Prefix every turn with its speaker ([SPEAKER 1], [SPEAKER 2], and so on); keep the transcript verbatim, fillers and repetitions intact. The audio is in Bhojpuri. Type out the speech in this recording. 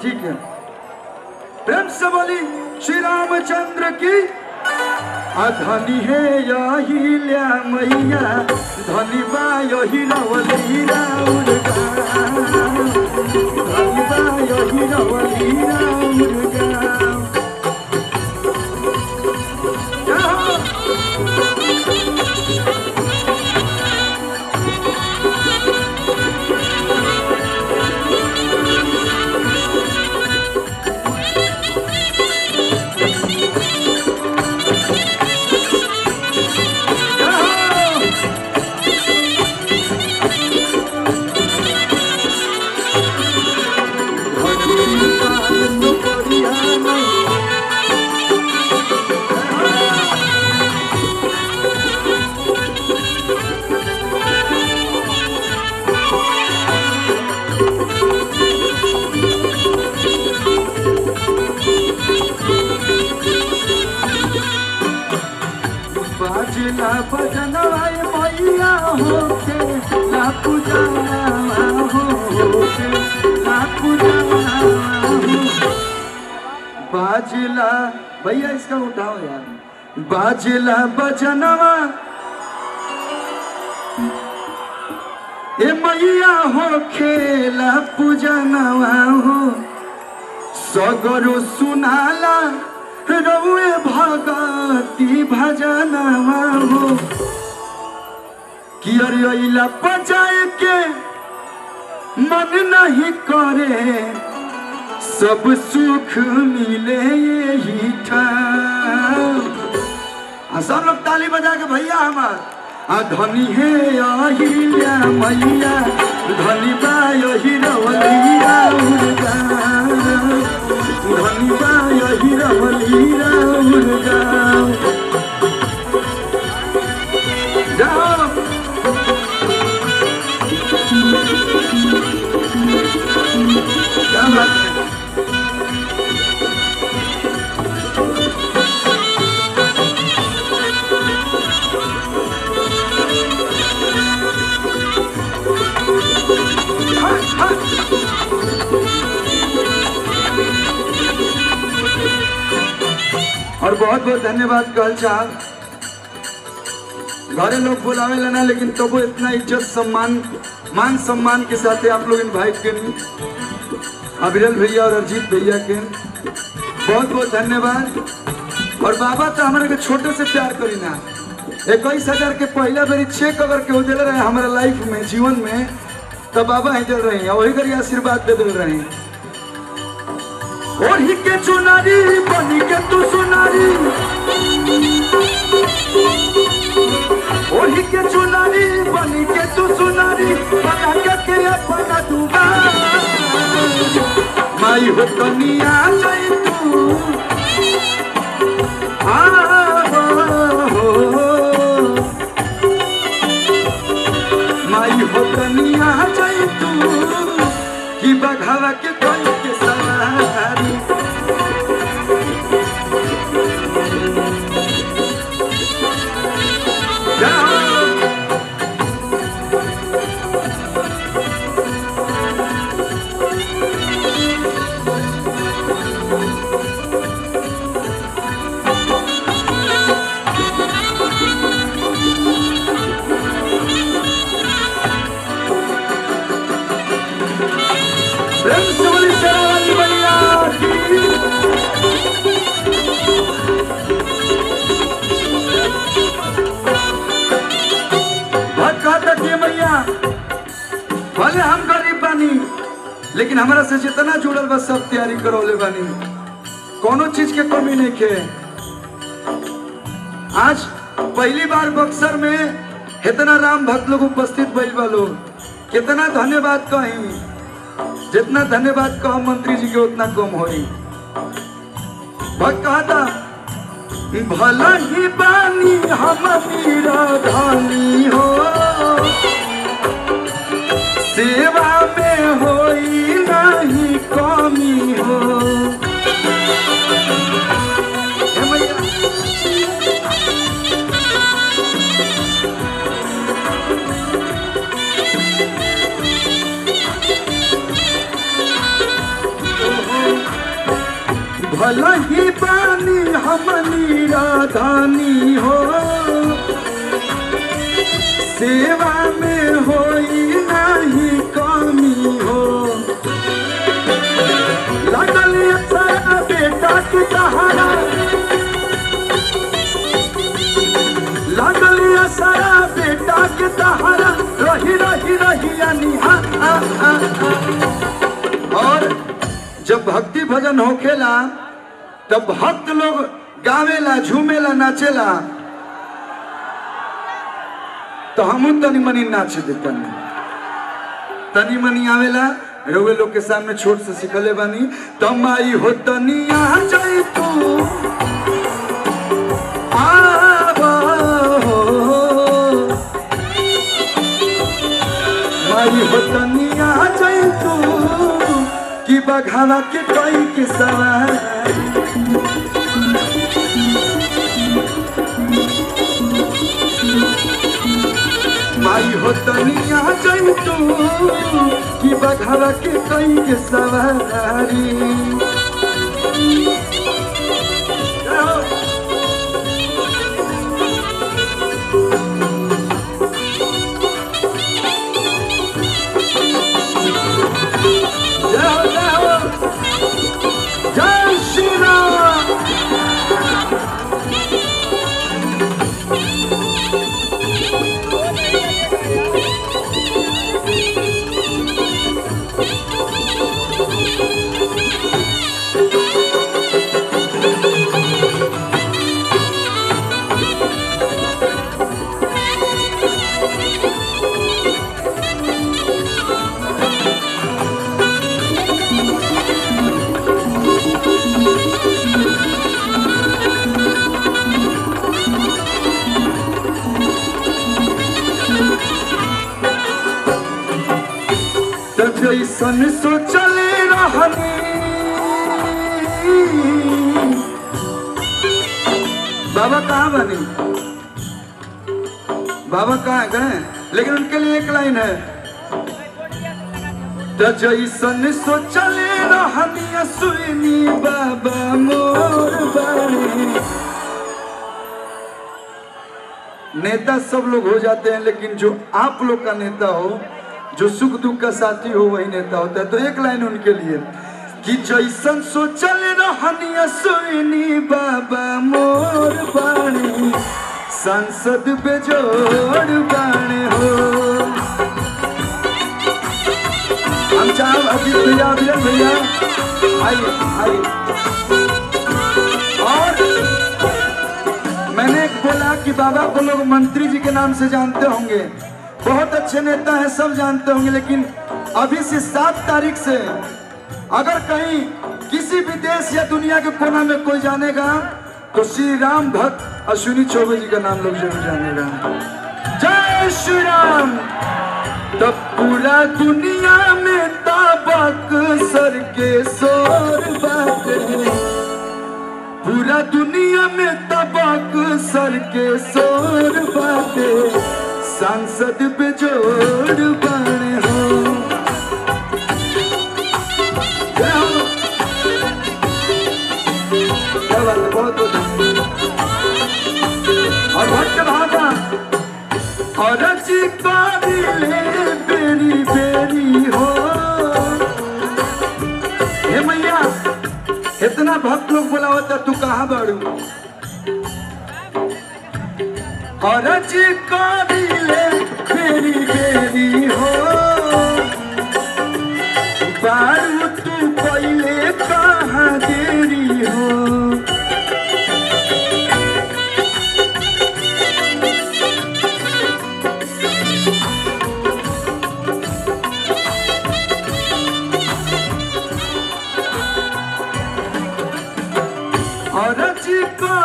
[SPEAKER 1] ठीक है, प्रेम से बोली श्री रामचंद्र की। धनी है यही लिया मैया, धनी बा यही रवली राउर गाँव, धनी बा यही रवली राउर गाँव। बाजला बजनवा मैया होके ला पूजना होके ला पूजना बाजला भैया इसका उठाओ यार। बाजला बजनवा ए मैया होके ला पूजनवा हो, सगरो सुनाला रउए भगती भजनवा हो। कि अरिया बजाए के मन नहीं करे, सब सुख मिले यही ठाम। सब लोग ताली बजा के भैया हमार धनी है अहिल्या मैया, धनी बा यही रवली राउर गाँव, धनी बा यही रवली राउर गाँव। जाओ क्या बात है। और बहुत बहुत धन्यवाद कहल चाह। घरे लोग बुलावे लेना, लेकिन तब तो इतना इज्जत सम्मान मान सम्मान के साथ आप लोग इनवाइट करें। अविरल भैया और अरजीत भैया के बहुत बहुत धन्यवाद। और बाबा तो हमारे के छोटे से प्यार करी ना, इक्कीस हजार के पहला बेरी चेक अगर के दिल रहे हमारे लाइफ में जीवन में, तो बाबा ही दिल रहे हैं, वही करी आशीर्वाद दे दिल रहे हैं। ओढ़ी के चुनारी बनी के तू सुनारी, ओढ़ी के चुनारी बनी के तू सुनारी, बना के के अपना दूबा माई हो कनिया जाई तू। माई हो कनिया जाई तू, कि बघावा के कोई के सवारी। भले हम गरीब बानी, लेकिन हमारा से जितना जुड़ल बस सब तैयारी करौले बानी, कोनो चीज के कमी नहीं के। आज पहली बार बक्सर में इतना राम भक्त लोग उपस्थित भइल बा लोग, कितना धन्यवाद कहीं, जितना धन्यवाद कहो मंत्री जी के उतना कम होई। भक्त कहता भला ही बानी हम धनी हो, सेवा में होई नहीं कमी हो। भला ही बानी हमनी राधानी हो, सेवा में होई नहीं कमी हो। लगल सारा बेटा की सहारा, लगल सारा बेटा के सहारा, रही रही रही अनिहा। और जब भक्ति भजन होखेला तब भक्त लोग गावेला, झूमेला, नाचेला, तो हम तनी मनी नाच देता, तनी मनी आवेला। रउए लोग के सामने छोट से सिखले बानी। तमाई हो तनिया जाई तू आवा हो, माई हो तनिया जाई तू कि बघावा के कोई के सवार। माई हो तनिया जाई तू कि बघावा के कोई के सवारी। जय श्री राम। जैसन सोचले रहनी बाबा कहाँ बनी, बाबा कहाँ गए, लेकिन उनके लिए एक लाइन है। तो जैसन सोचले रहनी सुनी बाबा मोर बानी। नेता सब लोग हो जाते हैं, लेकिन जो आप लोग का नेता हो, जो सुख दुख का साथी हो, वही नेता होता है। तो एक लाइन उनके लिए कि जैसन सोचल रहनी सुनी बाबा मोर बाणी, संसद बेजोड़ बाणे हो। हम चाहे अजीत भैया, अभिनव भैया आइए आइए। और मैंने बोला कि बाबा को लोग मंत्री जी के नाम से जानते होंगे, बहुत अच्छे नेता हैं, सब जानते होंगे। लेकिन अभी से सात तारीख से अगर कहीं किसी भी देश या दुनिया के कोना में कोई जानेगा तो श्री राम भक्त अश्विनी चौबे जी का नाम लोग जरूर जानेगा। जय श्री राम। तब पूरा दुनिया में ताबक सर के शोर बाटे, पूरा दुनिया में तबक सर के शोर बाटे, सांसद पे जोड़ बने हो। बहुत और भक्त भागा और ले बेरी बेरी हो। हे मैया, इतना भक्त लोग बोला होता, तू कहाँ बाड़ू? और ले बेरी बेरी हो, बारू तू पहले कहाँ देरी हो। और